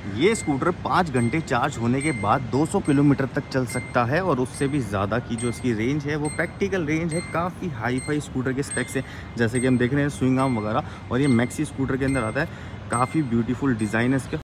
ये स्कूटर 5 घंटे चार्ज होने के बाद 200 किलोमीटर तक चल सकता है और उससे भी ज़्यादा की जो इसकी रेंज है वो प्रैक्टिकल रेंज है। काफ़ी हाई फाई स्कूटर के स्पेक्स हैं, जैसे कि हम देख रहे हैं स्विंग आर्म वगैरह, और ये मैक्सी स्कूटर के अंदर आता है। काफ़ी ब्यूटीफुल डिज़ाइन है इसके।